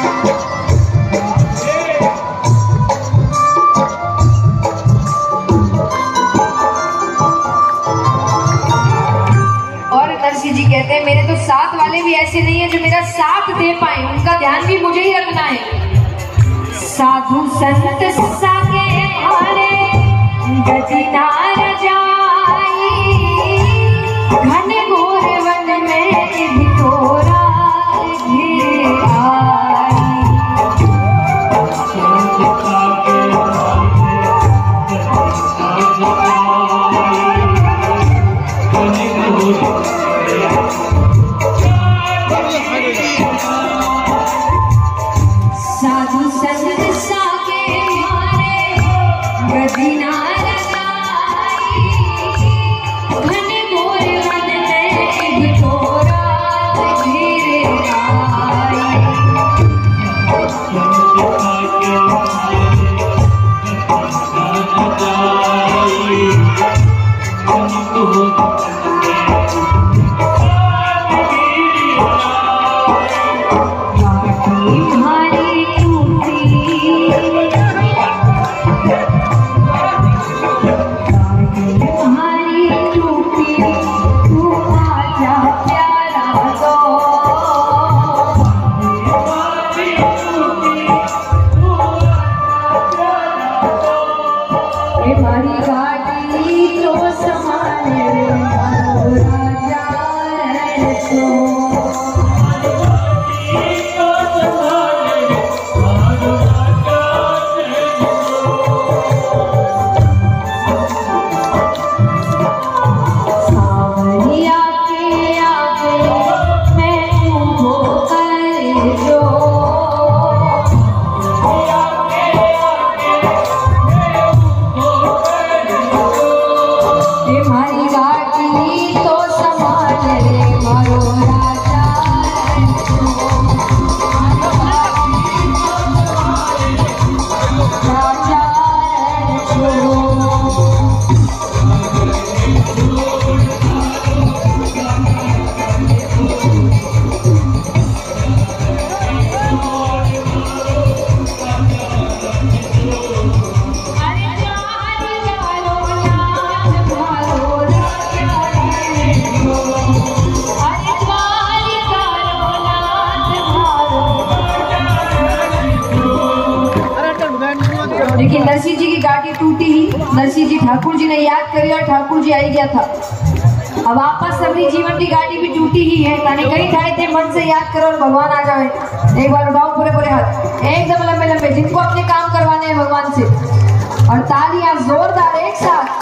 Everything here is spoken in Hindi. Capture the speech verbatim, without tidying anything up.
जी कहते हैं मेरे तो साथ वाले भी ऐसे नहीं है जो मेरा साथ दे पाए, उनका ध्यान भी मुझे ही रखना है। साधु संत सागे हमारे गति नार जाई, घन घोर वन में भितोरा घिर आई। साधु संत सागे हमारे गति नार जाई, घन घोर वन में भितोरा घिर आई। हमारी गाड़ी तो संभाले मारो राजा सावरिया के आगे मैं तुमको कर जो हमारी गाड़ी तो संभाल रे मारो राजा राजा लेकिन नरसिंह जी की गाड़ी टूटी ही, नरसिंह जी ठाकुर जी ने याद करी और ठाकुर जी आई गया था। अब वापस सबरी जीवन की गाड़ी भी टूटी ही है, ताने कई थाए थे मन से याद करो और भगवान आ जाए। एक बार उठाओ पूरे पूरे हाथ एकदम लंबे लंबे, जिनको अपने काम करवाने हैं भगवान से, और तालियां जोरदार एक साथ।